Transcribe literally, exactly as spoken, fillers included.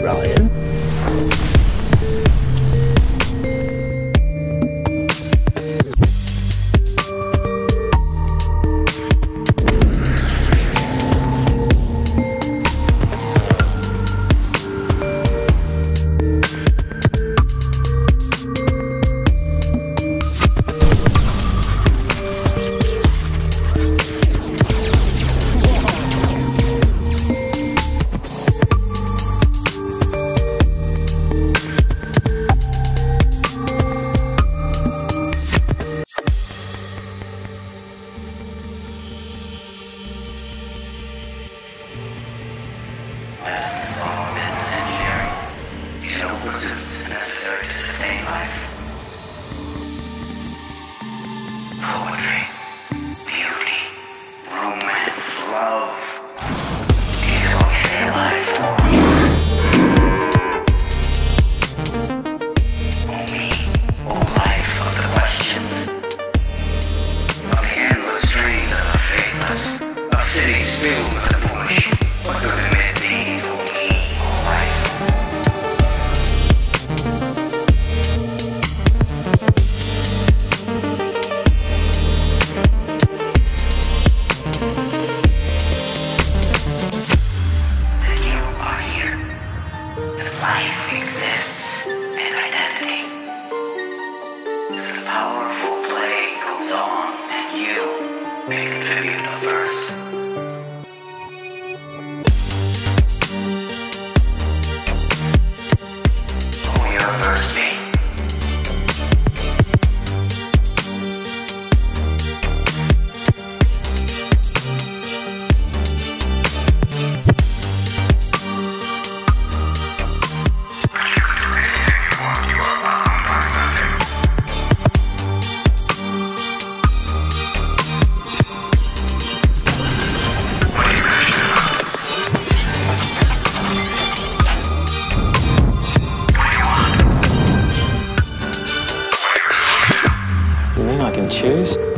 Ryan. Medicine, law, business, engineering. These are all pursuits necessary to sustain life. Poetry, beauty, romance, love. These are all share life forms. Oh me, oh life of the questions. Of the endless dreams of the faithless. Of cities filled with the foolish. What do they make these? Oh me, oh life. And you are here. That life exists and identity. That the powerful play goes on and you may contribute a verse. Verse me. But you can do anything you want. You are bound by nothing. What are you passionate about? You mean I can choose?